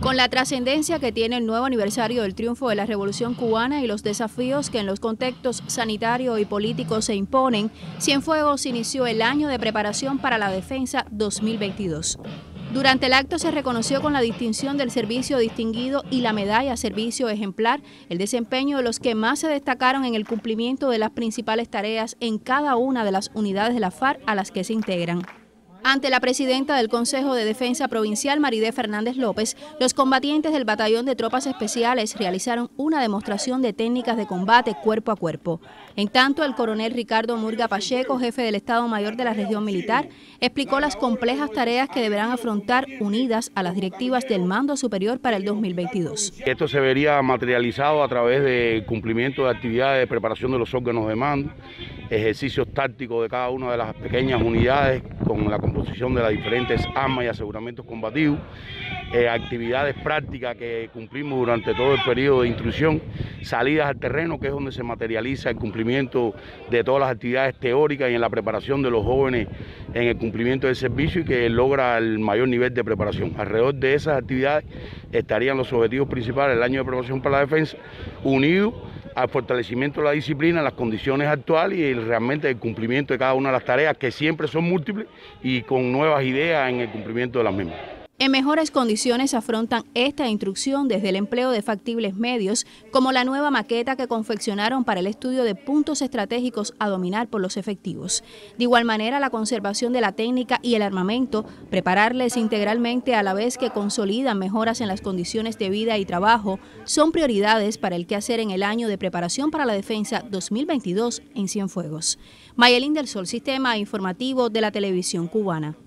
Con la trascendencia que tiene el nuevo aniversario del triunfo de la Revolución Cubana y los desafíos que en los contextos sanitario y político se imponen, Cienfuegos inició el año de preparación para la defensa 2022. Durante el acto se reconoció con la distinción del servicio distinguido y la medalla servicio ejemplar el desempeño de los que más se destacaron en el cumplimiento de las principales tareas en cada una de las unidades de la FARC a las que se integran. Ante la presidenta del Consejo de Defensa Provincial, Maridé Fernández López, los combatientes del Batallón de Tropas Especiales realizaron una demostración de técnicas de combate cuerpo a cuerpo. En tanto, el coronel Ricardo Murga Pacheco, jefe del Estado Mayor de la Región Militar, explicó las complejas tareas que deberán afrontar unidas a las directivas del Mando Superior para el 2022. Esto se vería materializado a través del cumplimiento de actividades de preparación de los órganos de mando, ejercicios tácticos de cada una de las pequeñas unidades con la composición de las diferentes armas y aseguramientos combativos, actividades prácticas que cumplimos durante todo el periodo de instrucción, salidas al terreno, que es donde se materializa el cumplimiento de todas las actividades teóricas y en la preparación de los jóvenes en el cumplimiento del servicio y que logra el mayor nivel de preparación. Alrededor de esas actividades estarían los objetivos principales del año de preparación para la defensa, unidos al fortalecimiento de la disciplina, las condiciones actuales y realmente el cumplimiento de cada una de las tareas que siempre son múltiples y con nuevas ideas en el cumplimiento de las mismas. En mejores condiciones afrontan esta instrucción desde el empleo de factibles medios, como la nueva maqueta que confeccionaron para el estudio de puntos estratégicos a dominar por los efectivos. De igual manera, la conservación de la técnica y el armamento, prepararles integralmente a la vez que consolidan mejoras en las condiciones de vida y trabajo, son prioridades para el quehacer en el año de preparación para la defensa 2022 en Cienfuegos. Mayelín del Sol, Sistema Informativo de la Televisión Cubana.